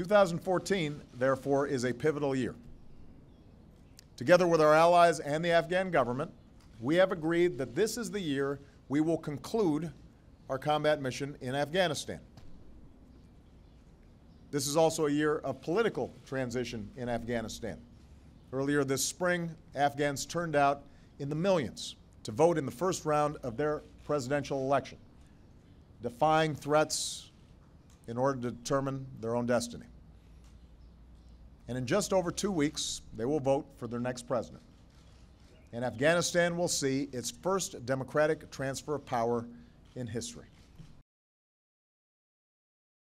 2014, therefore, is a pivotal year. Together with our allies and the Afghan government, we have agreed that this is the year we will conclude our combat mission in Afghanistan. This is also a year of political transition in Afghanistan. Earlier this spring, Afghans turned out in the millions to vote in the first round of their presidential election, defying threats in order to determine their own destiny. And in just over 2 weeks, they will vote for their next president. And Afghanistan will see its first democratic transfer of power in history.